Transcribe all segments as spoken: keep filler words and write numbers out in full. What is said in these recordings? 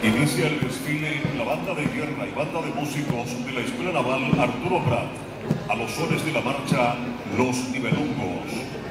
Inicia el desfile la banda de guerra y banda de músicos de la Escuela Naval Arturo Prat, a los sones de la marcha Los Nibelungos.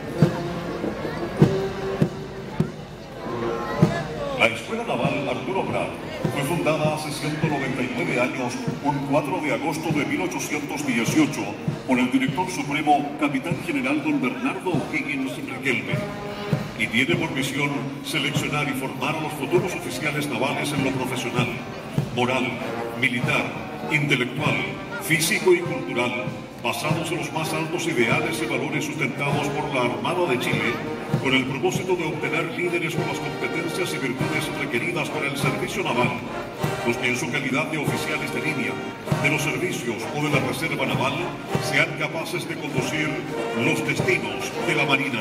La Escuela Naval Arturo Prat fue fundada hace ciento noventa y nueve años, un cuatro de agosto de mil ochocientos dieciocho, por el director supremo, capitán general don Bernardo O'Higgins Riquelme, y tiene por misión seleccionar y formar a los futuros oficiales navales en lo profesional, moral, militar, intelectual, físico y cultural, basados en los más altos ideales y valores sustentados por la Armada de Chile, con el propósito de obtener líderes con las competencias y virtudes requeridas para el servicio naval, los que en su calidad de oficiales de línea, de los servicios o de la Reserva Naval, sean capaces de conducir los destinos de la Marina.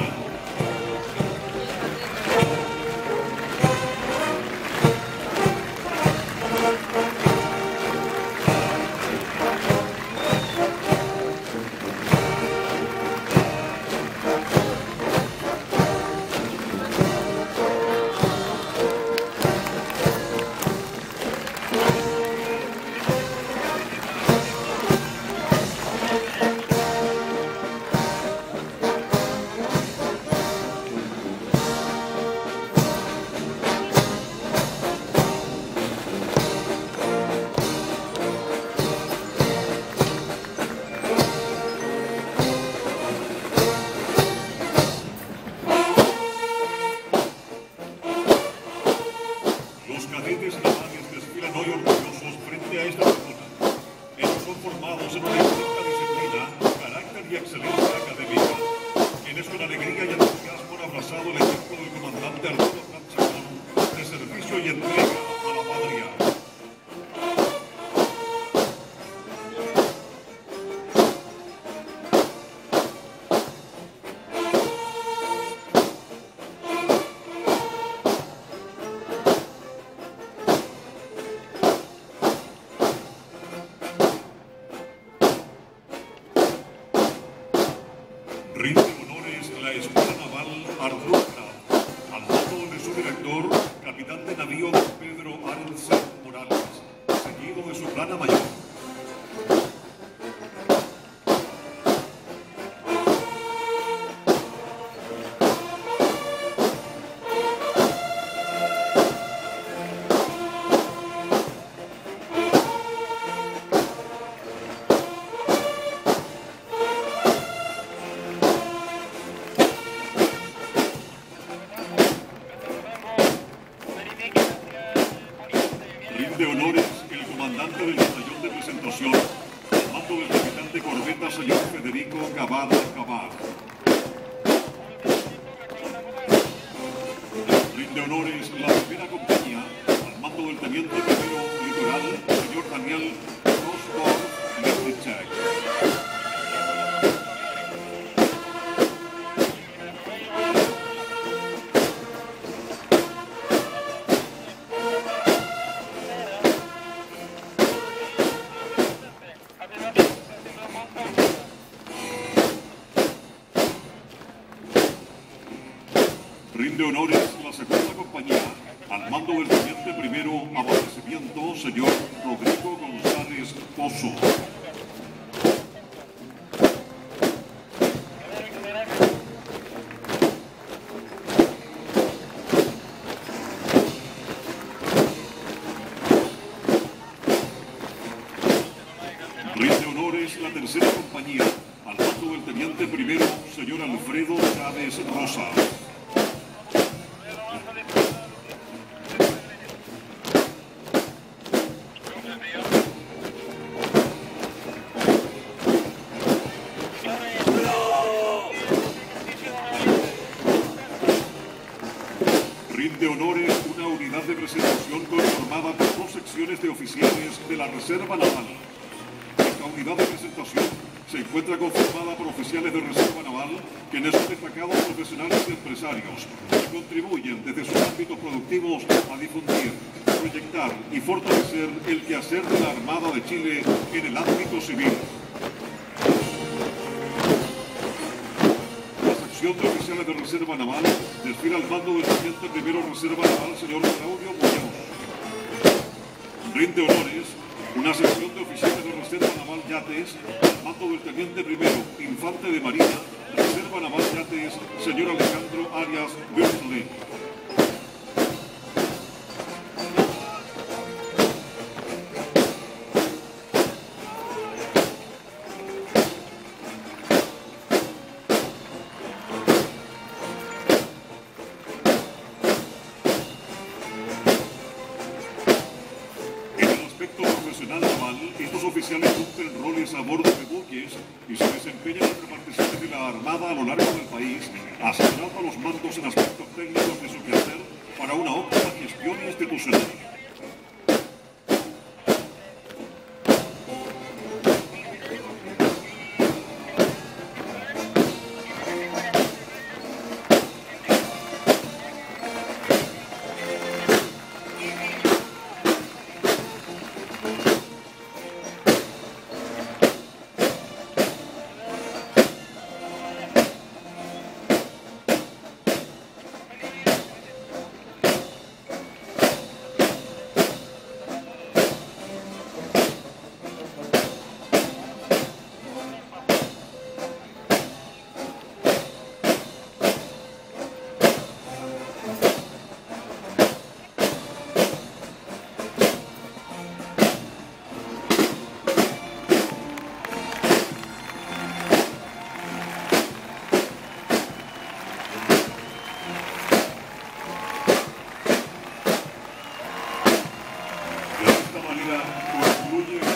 Los cadetes navales desfilan hoy orgullosos frente a esta tribuna. Ellos son formados en una estricta disciplina, carácter y excelencia académica, quienes con alegría y entusiasmo han abrazado el ejemplo del comandante Arturo Prat Chacón de servicio y entrega a la patria. Rinde honores la Escuela Naval Arturo Prat, al mando de su director, capitán de navío don Pedro Arce Morales, seguido de su plana mayor. Rinde honores el comandante del batallón de presentación, al mando del capitán de corbeta, señor Federico Cavada Cabad. Rinde honores la primera compañía, al mando del teniente primero litoral, señor Daniel Rosborg Levichek. Rinde honores la segunda compañía, al mando del teniente primero abastecimiento, señor Rodrigo González Pozo. Rinde honores la tercera compañía, al mando del teniente primero, señor Alfredo Chávez Rosa. Rinde honores una unidad de presentación conformada por dos secciones de oficiales de la Reserva Naval. Esta unidad de presentación se encuentra conformada por oficiales de Reserva Naval, quienes son destacados profesionales y empresarios, que contribuyen desde sus ámbitos productivos a difundir, proyectar y fortalecer el quehacer de la Armada de Chile en el ámbito civil. Sección de Oficiales de Reserva Naval desfila al mando del teniente primero Reserva Naval, señor Claudio Muñoz. Rinde honores una sección de oficiales de Reserva Naval Yates al mando del Teniente Primero, Infante de Marina, Reserva Naval Yates, señor Alejandro Arias Bertolé. Profesional naval, estos oficiales cumplen roles a bordo de buques y se desempeñan en reparticiones de la Armada a lo largo del país, asesorando a los mandos en aspectos técnicos de su quehacer para una óptima gestión institucional. De esta manera concluye